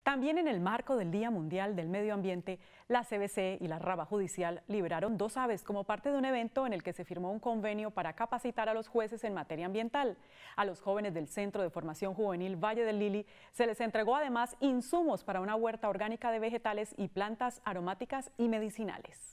También en el marco del Día Mundial del Medio Ambiente, la CBC y la Rama Judicial liberaron 2 aves como parte de un evento en el que se firmó un convenio para capacitar a los jueces en materia ambiental. A los jóvenes del Centro de Formación Juvenil Valle del Lili se les entregó además insumos para una huerta orgánica de vegetales y plantas aromáticas y medicinales.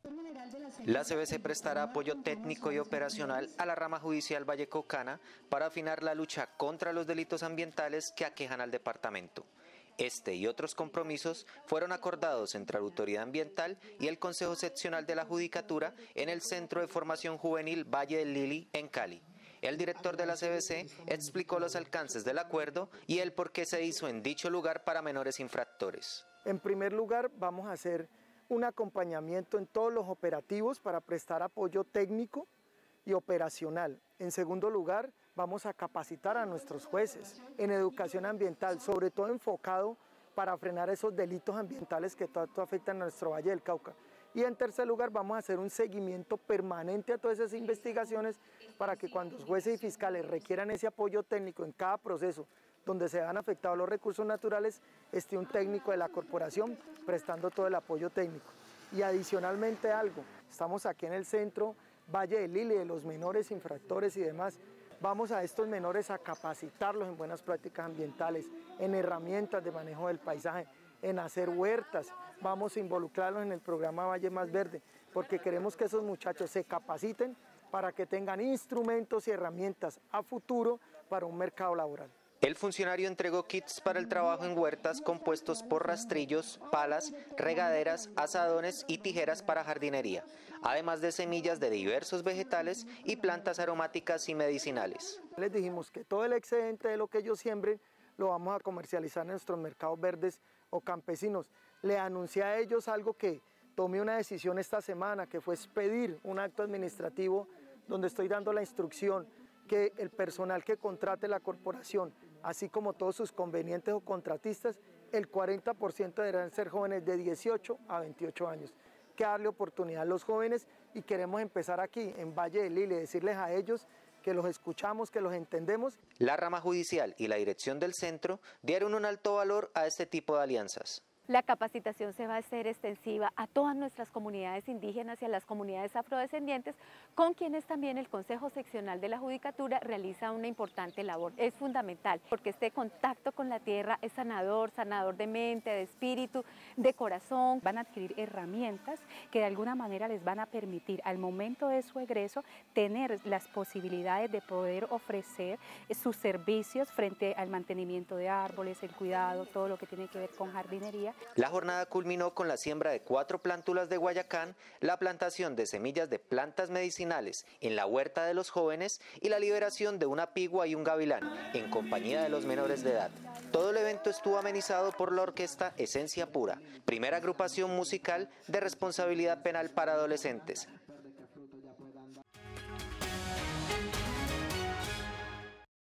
La CBC prestará apoyo técnico y operacional a la Rama Judicial Vallecaucana para afinar la lucha contra los delitos ambientales que aquejan al departamento. Este y otros compromisos fueron acordados entre la Autoridad Ambiental y el Consejo Seccional de la Judicatura en el Centro de Formación Juvenil Valle del Lili, en Cali. El director de la CBC explicó los alcances del acuerdo y el por qué se hizo en dicho lugar para menores infractores. En primer lugar, vamos a hacer un acompañamiento en todos los operativos para prestar apoyo técnico y operacional. En segundo lugar, vamos a capacitar a nuestros jueces en educación ambiental, sobre todo enfocado para frenar esos delitos ambientales que tanto afectan a nuestro Valle del Cauca. Y en tercer lugar, vamos a hacer un seguimiento permanente a todas esas investigaciones para que cuando los jueces y fiscales requieran ese apoyo técnico en cada proceso donde se han afectado los recursos naturales, esté un técnico de la corporación prestando todo el apoyo técnico. Y adicionalmente estamos aquí en el centro Valle del Lili, de los menores infractores y demás. Vamos a estos menores a capacitarlos en buenas prácticas ambientales, en herramientas de manejo del paisaje, en hacer huertas. Vamos a involucrarlos en el programa Valle Más Verde, porque queremos que esos muchachos se capaciten para que tengan instrumentos y herramientas a futuro para un mercado laboral. El funcionario entregó kits para el trabajo en huertas compuestos por rastrillos, palas, regaderas, azadones y tijeras para jardinería, además de semillas de diversos vegetales y plantas aromáticas y medicinales. Les dijimos que todo el excedente de lo que ellos siembren lo vamos a comercializar en nuestros mercados verdes o campesinos. Le anuncié a ellos algo que tomé una decisión esta semana, que fue expedir un acto administrativo donde estoy dando la instrucción que el personal que contrate la corporación, así como todos sus convenientes o contratistas, el 40% deberán ser jóvenes de 18 a 28 años. Que darle oportunidad a los jóvenes y queremos empezar aquí en Valle del Lili, decirles a ellos que los escuchamos, que los entendemos. La Rama Judicial y la dirección del centro dieron un alto valor a este tipo de alianzas. La capacitación se va a hacer extensiva a todas nuestras comunidades indígenas y a las comunidades afrodescendientes, con quienes también el Consejo Seccional de la Judicatura realiza una importante labor. Es fundamental porque este contacto con la tierra es sanador de mente, de espíritu, de corazón. Van a adquirir herramientas que de alguna manera les van a permitir al momento de su egreso tener las posibilidades de poder ofrecer sus servicios frente al mantenimiento de árboles, el cuidado, todo lo que tiene que ver con jardinería. La jornada culminó con la siembra de 4 plántulas de Guayacán, la plantación de semillas de plantas medicinales en la huerta de los jóvenes y la liberación de una pigua y un gavilán en compañía de los menores de edad. Todo el evento estuvo amenizado por la orquesta Esencia Pura, primera agrupación musical de responsabilidad penal para adolescentes.